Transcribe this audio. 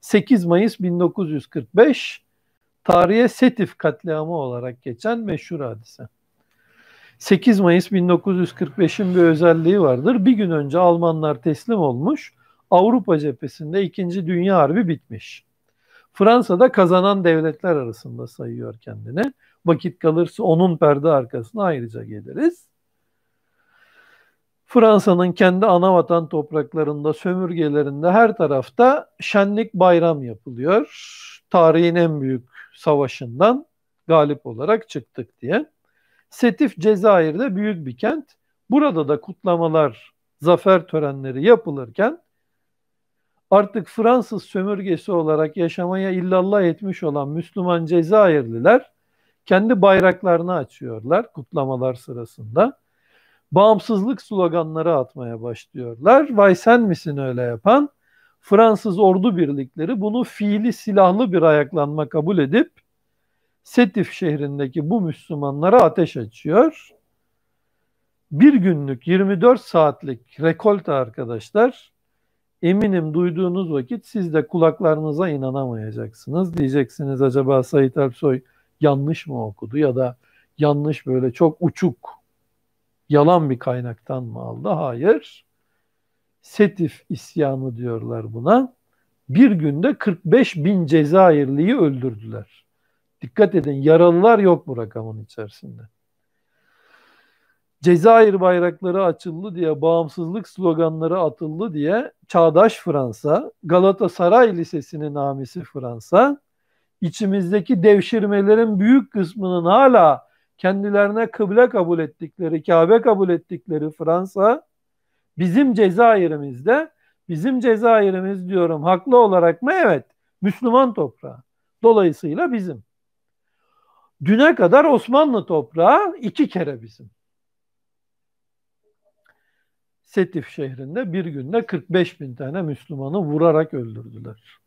8 Mayıs 1945 tarihe Setif katliamı olarak geçen meşhur hadise. 8 Mayıs 1945'in bir özelliği vardır. Bir gün önce Almanlar teslim olmuş, Avrupa cephesinde 2. Dünya Harbi bitmiş. Fransa da kazanan devletler arasında sayıyor kendini. Vakit kalırsa onun perde arkasına ayrıca geliriz. Fransa'nın kendi anavatan topraklarında, sömürgelerinde her tarafta şenlik bayram yapılıyor. Tarihin en büyük savaşından galip olarak çıktık diye. Setif Cezayir'de büyük bir kent. Burada da kutlamalar, zafer törenleri yapılırken artık Fransız sömürgesi olarak yaşamaya illallah etmiş olan Müslüman Cezayirliler kendi bayraklarını açıyorlar kutlamalar sırasında. Bağımsızlık sloganları atmaya başlıyorlar. Vay sen misin öyle yapan? Fransız ordu birlikleri bunu fiili silahlı bir ayaklanma kabul edip Setif şehrindeki bu Müslümanlara ateş açıyor. Bir günlük 24 saatlik rekolte arkadaşlar, eminim duyduğunuz vakit siz de kulaklarınıza inanamayacaksınız. Diyeceksiniz acaba Sait Ersoy yanlış mı okudu ya da yanlış böyle çok uçuk yalan bir kaynaktan mı aldı? Hayır. Setif isyanı diyorlar buna. Bir günde 45 bin Cezayirliyi öldürdüler. Dikkat edin, yaralılar yok bu rakamın içerisinde. Cezayir bayrakları açıldı diye, bağımsızlık sloganları atıldı diye çağdaş Fransa, Galatasaray Lisesi'nin amisi Fransa, içimizdeki devşirmelerin büyük kısmının hala kendilerine kıble kabul ettikleri, Kabe kabul ettikleri Fransa, bizim Cezayir'imiz diyorum haklı olarak mı? Evet, Müslüman toprağı. Dolayısıyla bizim. Düne kadar Osmanlı toprağı 2 kere bizim. Setif şehrinde bir günde 45 bin tane Müslümanı vurarak öldürdüler.